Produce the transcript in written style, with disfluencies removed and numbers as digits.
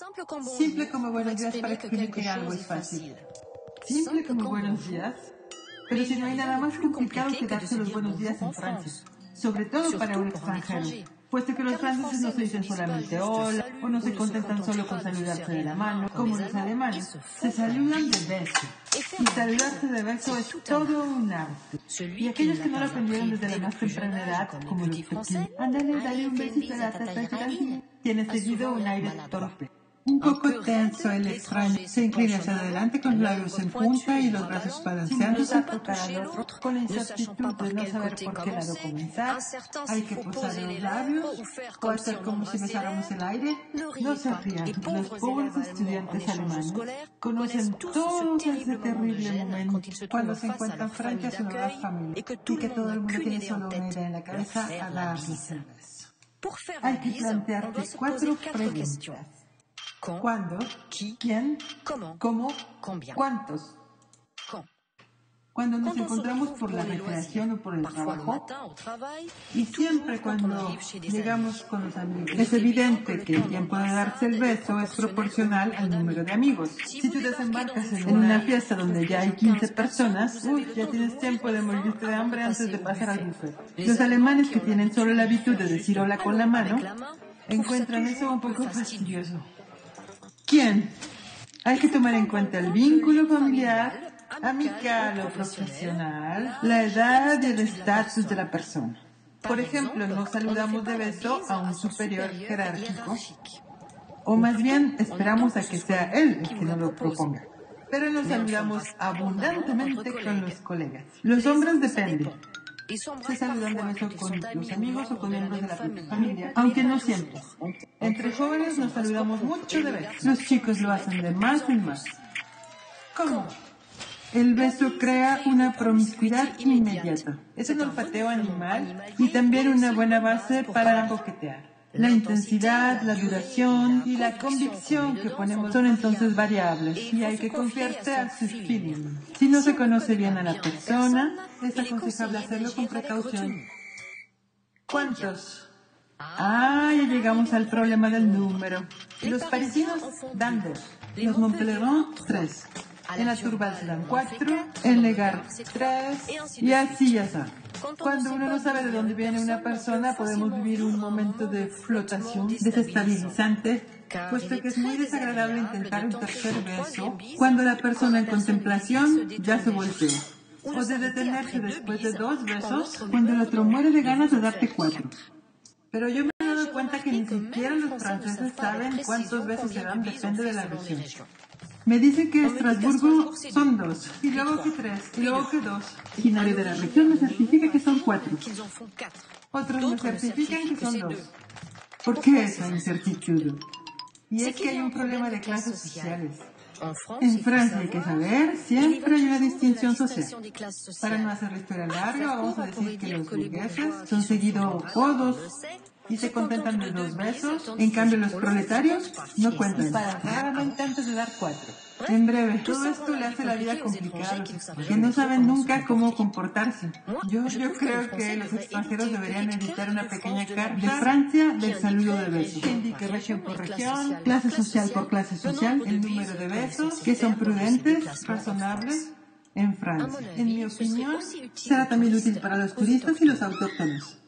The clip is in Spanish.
Simple como buenos días para escribir que algo es fácil. Simple como buenos días. Pero si no hay nada más complicado que darse los buenos días en Francia, sobre todo para un extranjero, puesto que los franceses no se dicen solamente hola, o no se contentan solo con saludarse de la mano, como los alemanes, se saludan de beso. Y saludarse de beso es todo un arte. Y aquellos que no lo aprendieron desde la más temprana edad, como los pequeños, ándale, dale un besito a la tata, tiene seguido un aire torpe. Un poco tenso, el extraño se inclina hacia adelante con los labios en punta y los brazos balanceándose con esa actitud de no saber por qué lado comenzar. Hay que posar los labios o hacer como si besáramos el aire. No se rían, los pobres estudiantes alemanes conocen todo ese terrible momento cuando se encuentran frente a su nueva familia y que todo el mundo tiene solo una idea en la cabeza a darles el beso. Hay que plantearte 4 preguntas. ¿Cuándo? ¿Quién? ¿Cómo? ¿Cuántos? Cuando nos encontramos por la recreación o por el trabajo, y siempre cuando llegamos con los amigos. Es evidente que el tiempo de darse el beso es proporcional al número de amigos. Si tú desembarcas en una fiesta donde ya hay 15 personas, ya tienes tiempo de morirte de hambre antes de pasar al buffet. Los alemanes, que tienen solo la habitud de decir hola con la mano, encuentran eso un poco fastidioso. ¿Quién? Hay que tomar en cuenta el vínculo familiar, amical o profesional, la edad y el estatus de la persona. Por ejemplo, no saludamos de beso a un superior jerárquico, o más bien esperamos a que sea él el que nos lo proponga. Pero nos saludamos abundantemente con los colegas. Los hombres dependen. Se saludan de beso con los amigos o con miembros de la propia familia, aunque no siempre. Entre jóvenes nos saludamos mucho de beso. Los chicos lo hacen de más en más. ¿Cómo? El beso crea una promiscuidad inmediata. Es un olfateo animal y también una buena base para coquetear. La intensidad, la duración y la convicción que ponemos son entonces variables y hay que confiarse a sus feelings. Si no se conoce bien a la persona, es aconsejable hacerlo con precaución. ¿Cuántos? Ya llegamos al problema del número. Los parisinos dan 2, los Montpelliérains 3. En la Turba se dan 4, en Legar 3 y así ya está. Cuando uno no sabe de dónde viene una persona, podemos vivir un momento de flotación desestabilizante, puesto que es muy desagradable intentar un tercer beso cuando la persona en contemplación ya se voltea. O de detenerse después de 2 besos cuando el otro muere de ganas de darte 4. Pero yo me he dado cuenta que ni siquiera los franceses saben cuántos besos se dan, depende de la región. Me dicen que Estrasburgo son 2, y luego que 3, y luego que 2. Y nadie de la región me certifica que son 4. Otros me certifican que son 2. ¿Por qué esa incertidumbre? Y es que hay un problema de clases sociales. En Francia hay que saber, siempre hay una distinción social. Para no hacer la historia larga, vamos a decir que los burgueses son seguidos todos y se contentan de 2 besos. En cambio, los proletarios no cuentan para raramente antes de dar 4. En breve, todo esto le hace la vida complicada a los extranjeros, que no saben nunca cómo comportarse. Yo creo que los extranjeros deberían editar una pequeña carta de Francia del saludo de besos, que indique región por región, clase social por clase social, el número de besos, que son prudentes, razonables en Francia. En mi opinión, será también útil para los turistas y los autóctonos.